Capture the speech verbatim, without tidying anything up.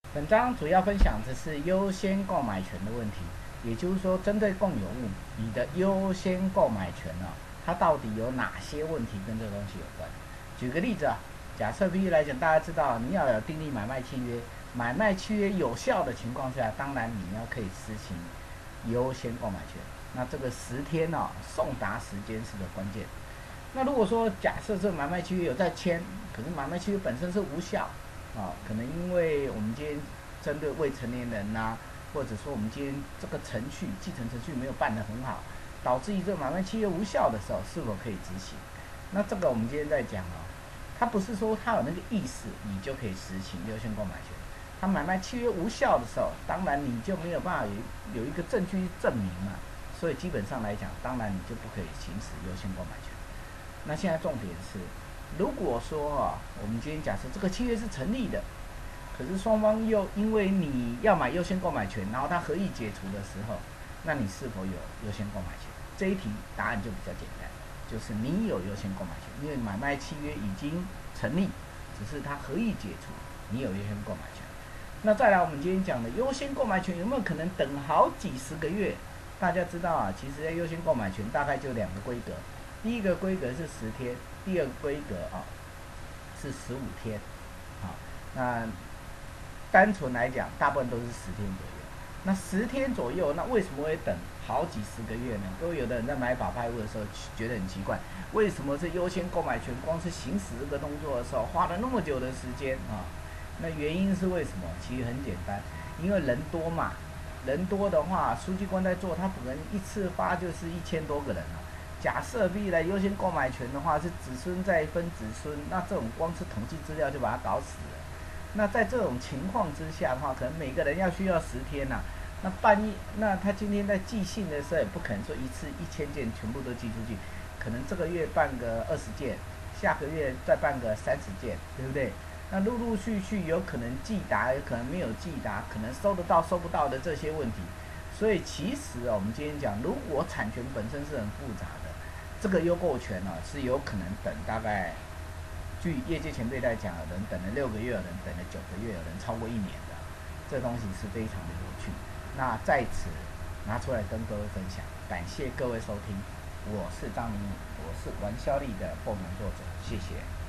本章主要分享的是优先购买权的问题，也就是说，针对共有物，你的优先购买权啊，它到底有哪些问题跟这个东西有关？举个例子啊，假设譬如来讲，大家知道你要有订立买卖契约，买卖契约有效的情况下，当然你要可以实行优先购买权。那这个十天啊，送达时间是个关键。那如果说假设这个买卖契约有在签，可是买卖契约本身是无效。啊，可能因为我们今天针对未成年人呐、啊，或者说我们今天这个程序继承程序没有办得很好，导致于这个买卖契约无效的时候，是否可以执行？那这个我们今天在讲哦，它不是说它有那个意思，你就可以实行优先购买权。它买卖契约无效的时候，当然你就没有办法有有一个证据证明嘛，所以基本上来讲，当然你就不可以行使优先购买权。那现在重点是。如果说啊，我们今天假设这个契约是成立的，可是双方又因为你要买优先购买权，然后他合意解除的时候，那你是否有优先购买权？这一题答案就比较简单，就是你有优先购买权，因为买卖契约已经成立，只是他合意解除，你有优先购买权。那再来，我们今天讲的优先购买权有没有可能等好几十个月？大家知道啊，其实优先购买权大概就两个规格。第一个规格是十天，第二个规格啊是十五天，啊，那单纯来讲，大部分都是十天左右。那十天左右，那为什么会等好几十个月呢？因为有的人在买法拍屋的时候觉得很奇怪，为什么是优先购买权光是行使这个动作的时候花了那么久的时间啊？那原因是为什么？其实很简单，因为人多嘛，人多的话，书记官在做，他可能一次发就是一千多个人啊。假设必来优先购买权的话是子孙再分子孙，那这种光是统计资料就把它搞死了。那在这种情况之下的话，可能每个人要需要十天呐、啊。那办一，那他今天在寄信的时候也不可能说一次一千件全部都寄出去，可能这个月办个二十件，下个月再办个三十件，对不对？那陆陆续续有可能寄达，有可能没有寄达，可能收得到收不到的这些问题。所以其实啊，我们今天讲，如果产权本身是很复杂的，这个优购权呢、啊、是有可能等大概，据业界前辈在讲，有人等了六个月，有人等了九个月，有人超过一年的，这东西是非常的有趣。那在此拿出来跟各位分享，感谢各位收听，我是张明，我是玩销力的后门作者，谢谢。